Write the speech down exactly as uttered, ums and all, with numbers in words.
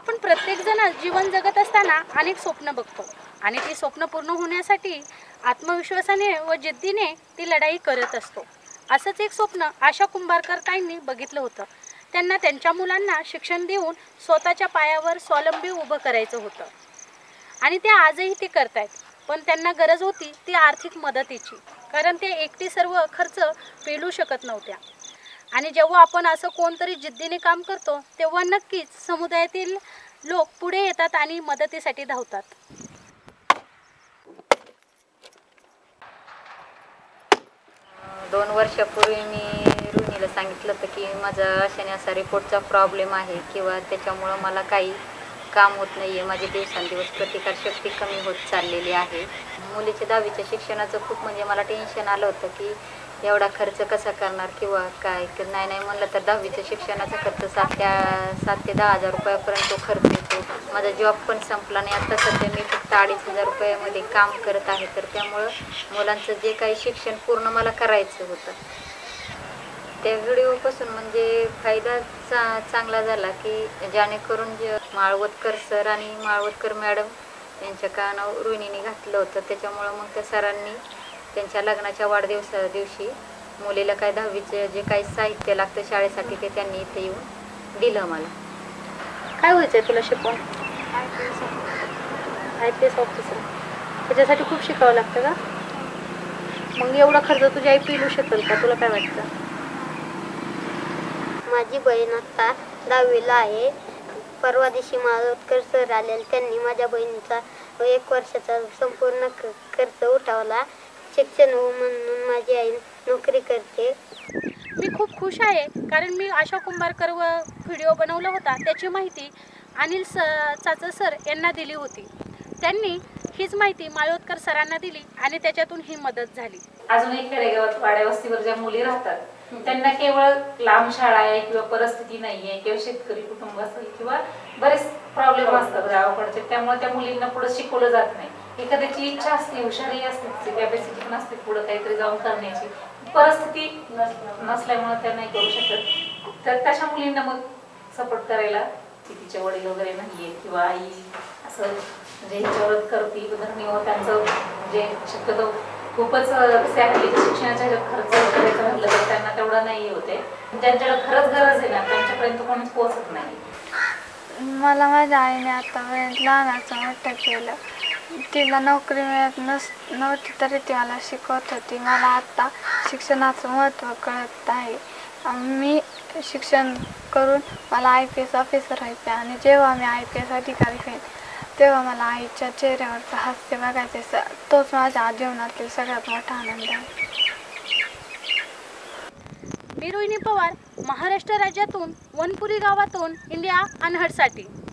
आपण प्रत्येकजण जीवन जगत असताना अनेक स्वप्न बघतो आणि ती स्वप्न पूर्ण होण्यासाठी आत्मविश्वासाने व जिद्दीने ती लढाई करत असतो. असंच एक स्वप्न आशा कुंभारकर ताईंनी बघितलं होतं. त्यांना त्यांच्या मुलांना शिक्षण देऊन स्वतःच्या पायावर स्वावलंबी उभं करायचं होतं आणि ते आजही ते करतायत. पण त्यांना गरज होती ती आर्थिक मदतीची, कारण ते एकटी सर्व खर्च पेलू शकत नव्हत्या. आणि जेव्हा आपण असं कोणतरी जिद्दीने काम करतो तेव्हा नक्कीच समुदायातील लोक पुढे येतात आणि मदतीसाठी धावतात. दोन वर्षापूर्वी मी रोहिणीला सांगितलं होतं की माझा अशाने असा रिपोर्टचा प्रॉब्लेम आहे किंवा त्याच्यामुळं मला काही काम होत नाही आहे, माझे दिवसांदिवस प्रतिकारशक्ती कमी होत चाललेली आहे. मुलीच्या दहावीच्या शिक्षणाचं खूप म्हणजे मला टेन्शन आलं होतं की एवढा खर्च कसा करणार किंवा काय. नाही नाही म्हणलं तर दहावीच्या शिक्षणाचा खर्च सात त्या सात ते दहा हजार रुपयापर्यंत तो खर्च येतो. माझा जॉब पण संपला नाही. आता सध्या मी फक्त अडीच हजार रुपयामध्ये काम करत आहे. तर त्यामुळं मुलांचं जे काही शिक्षण पूर्ण मला करायचं होतं. त्या व्हिडिओपासून म्हणजे फायदा चा चांगला झाला की जेणेकरून जे माळवतकर सर आणि माळवतकर मॅडम यांच्या कानावर रोहिणीने घातलं होतं. त्याच्यामुळं मग त्या सरांनी त्यांच्या लग्नाच्या वाढदिवसा दिवशी मुलीला काय दहावीचं जे काही साहित्य लागतं शाळेसाठी ते त्यांनी इथे येऊन दिलं. मला काय व्हायचं आहे तुला शिकवून? I P S officer. त्याच्यासाठी खूप शिकावं लागतं का? मग एवढा खर्च तुझी आई पेलू शकेल का? तुला काय वाटतं? माझी बहीण आता दहावीला आहे. परवा दिवशी माळवतकर सर आलेले, त्यांनी माझ्या बहिणीचा एक वर्षाचा संपूर्ण खर्च उठवला. शिक्षण हो म्हणून माझी आई नोकरी करते. मी खूप खुश आहे कारण मी आशा कुंभारकर व व्हिडिओ बनवला होता त्याची माहिती अनिल स चाचा सर यांना दिली होती. त्यांनी हीच माहिती माळवतकर सरांना दिली आणि त्याच्यातून ही मदत झाली. अजूनही खेडेगावात वाड्या वस्तीवर ज्या मुली राहतात त्यांना केवळ लांब शाळा आहे किंवा परिस्थिती नाही आहे किंवा शेतकरी कुटुंब असेल किंवा बरेच प्रॉब्लेम असतात गावाकडचे, त्यामुळे त्या मुलींना पुढे शिकवलं जात नाही. एखाद्याची इच्छा असते, हुशारी असते, कॅपॅसिटी पण असते पुढे काहीतरी जाऊन करण्याची, परिस्थिती नसल्यामुळे त्या नाही करू शकत. तर तशा मुलींना मग सपोर्ट करायला तिचे वडील वगैरे नाहीये किंवा आई असं म्हणजे ह्याच्यावर करती उदरनिर्वाह त्यांचं म्हणजे शक्यतो खूपच शिक्षणाच्या खर्च करायचं म्हटलं तर त्यांना तेवढं नाही होते. ज्यांच्याकडे खरंच गरज आहे ना त्यांच्यापर्यंत कोणीच पोहोचत नाही. मला माझ्या आईने आतापर्यंत लहानाचं मोठं केलं. तिला नोकरी मिळत नस नव्हती तरी ती मला शिकवत होती. मला आता शिक्षणाचं महत्त्व कळत आहे. मी शिक्षण करून मला आय पी एस ऑफिसर व्हायचे आणि जेव्हा मी आय पी एस अधिकारी होईल तेव्हा मला आईच्या चेहऱ्यावरचं हास्य बघायचे. तोच माझ्या जीवनातील सगळ्यात मोठा आनंद आहे. मी रोहिणी पवार, महाराष्ट्र राज्यातून वनपुरी गावातून इंडिया अनहडसाठी.